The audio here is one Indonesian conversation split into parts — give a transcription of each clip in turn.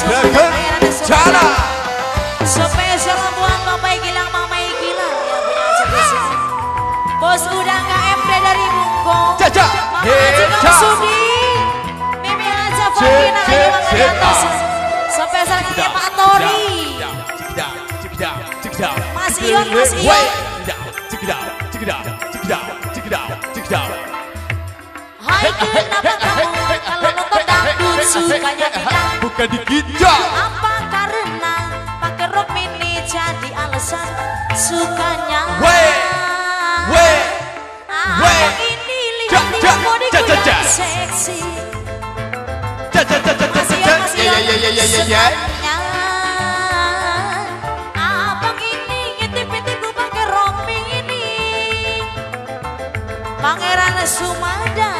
Dragon Chala. Spesial buat Bapak Gilang, Mama Gilang ya punya spesial. Bos udah KMD dari Bungkong. Caca. Mama Haji Kang Sudi. Mimi aja Fakina ayo makan atas. Spesial ini Pak Tori. Mas Ion, Mas Ion. Hai kenapa kamu kalau nonton dangdut sukanya bilang bukan dikijak. apa karena pakai rok mini jadi alasan sukanya ini lihat bodiku yang seksi abang ini ngintip-ngintip gue pakai rok mini Pangeran Sumada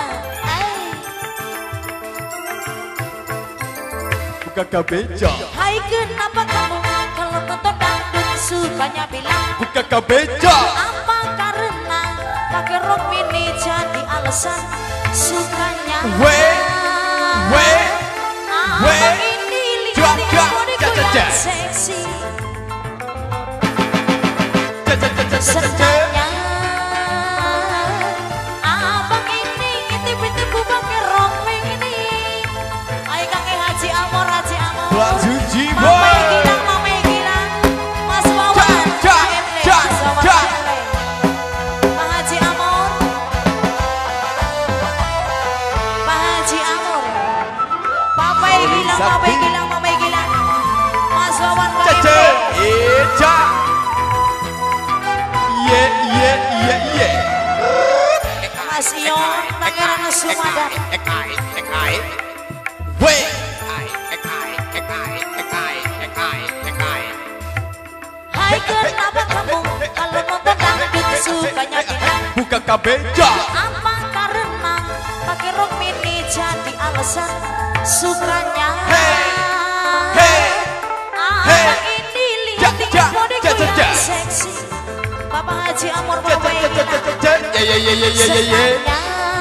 Bukan beja. hai kenapa kamu kalau nonton dangdut sukanya bilang Bukan beja. apa karena pakai rok mini jadi alasan sukanya abang ini lihat bodiku yang seksi senangnya abang ini ngintip-ngintip gue pakai rok mini ayo kakek Haji Amor Baju jiwa. Mama Gilang, Mas Wawan, Mas Wawan, Pak Haji Amor, Pak Haji Amor, Papa Gilang, Mama Gilang, Mas Wawan, Caca. Eja. Mas Ion, Pangeran Sumada. Hai kenapa kamu kalau nonton dangdut sukanya bilang Bukan beja. apa karena pakai rok mini jadi alasan sukanya abang ini lihat bodiku yang seksi Bapak Haji Amor Bapak senangnya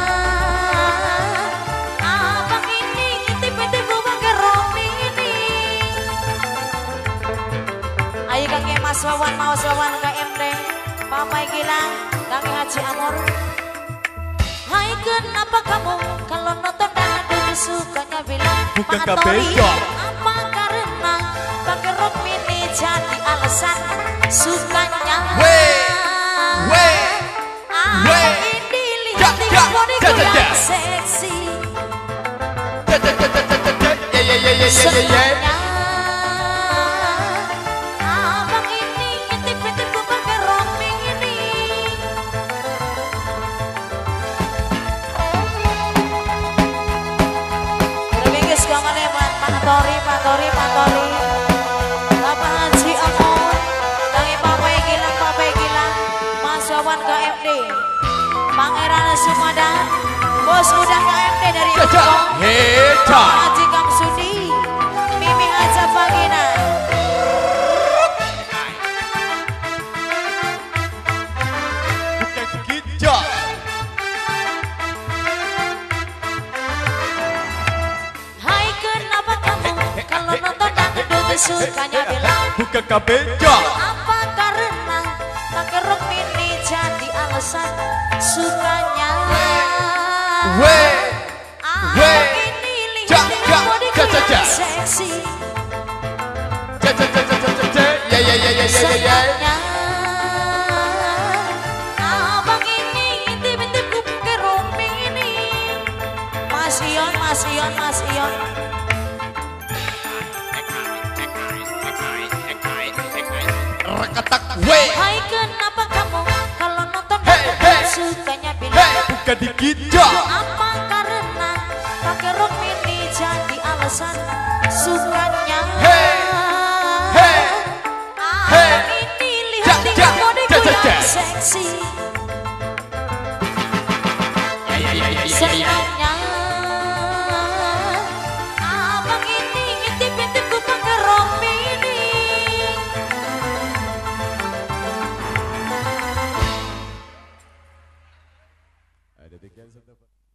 abang ini ngintip-ngintip gue pakai rok mini ayo kakek Mas Wawan KMD Papa Gilang kakek Haji Amor hai kenapa kamu kalau nonton dangdut sukanya bilang Bukan Pak Tori beja. apa karena pakai rok mini jadi alasan sukanya abang ini lihat bodiku yang seksi senangnya abang ini ngintip-ngintip gue pakai rok mini udah bingkis kamu nih Pak Tori Bapak Haji Amor Tangi Papa Gilang Mas Wawan KMD Pangeran Sumada Bos udah KMD dari Bungkong Pak Haji Kang Sudi Mimi aja Fakina Bukan dikijak. hai kenapa kamu kalau nonton dangdut sukanya bilang Bukan beja. apa karena pakai rok mini jadi alasan sukanya abang ini lihat bodiku yang seksi senangnya abang ini ngintip-ngintip gue pakai rok mini Mas Ion Reketak. hai kenapa kamu kalau nonton dangdut sukanya bilang Bukan dikijak. apa karena pakai rok mini jadi alasan sukanya abang ini lihat bodiku yang seksi senangnya abang ini ngintip-ngintip gue pakai rok mini Demikian saja Pak.